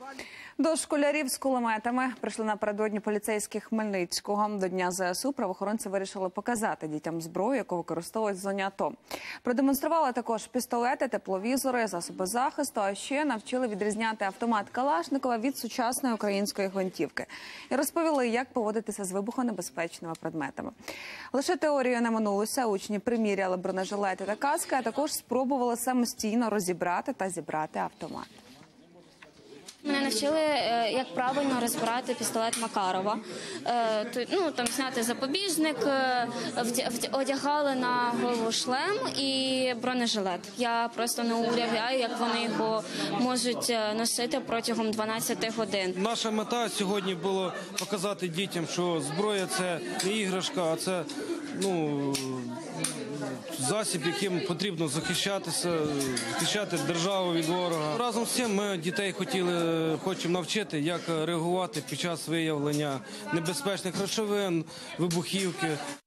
До школярів з кулеметами прийшли напередодні поліцейських Хмельницького. До Дня ЗСУ правоохоронці вирішили показати дітям зброю, яку використовують в зоні АТО. Продемонстрували також пістолети, тепловізори, засоби захисту, а ще навчили відрізняти автомат Калашникова від сучасної української гвинтівки. І розповіли, як поводитися з вибухонебезпечними предметами. Лише теорію не минулося. Учні приміряли бронежилети та каски, а також спробували самостійно розібрати та зібрати автомат. Мене навчили, як правильно розбирати пістолет Макарова. Там зняти запобіжник, одягали на голову шлем і бронежилет. Я просто не уявляю, як вони його можуть носити протягом 12 годин. Наша мета сьогодні була показати дітям, що зброя – це не іграшка, а це засіб, яким потрібно захищати державу від ворога. Разом з цим ми дітей хочемо навчити, як реагувати під час виявлення небезпечних речовин, вибухівки.